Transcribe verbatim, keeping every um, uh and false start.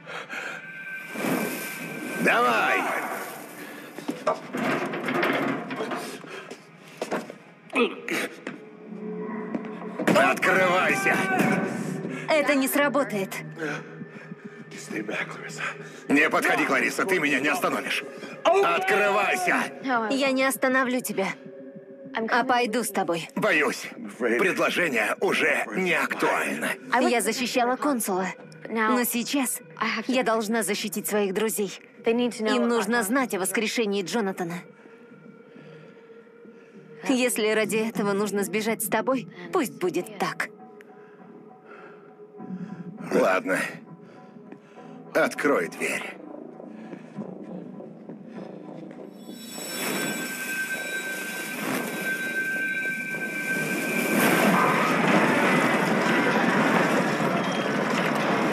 Давай! Открывайся! Это не сработает. Не подходи, Клариса, ты меня не остановишь. Открывайся! Я не остановлю тебя, а пойду с тобой. Боюсь, предложение уже не актуально. Я защищала консула, но сейчас я должна защитить своих друзей. Им нужно знать о воскрешении Джонатана. Если ради этого нужно сбежать с тобой, пусть будет так. Ладно. Открой дверь.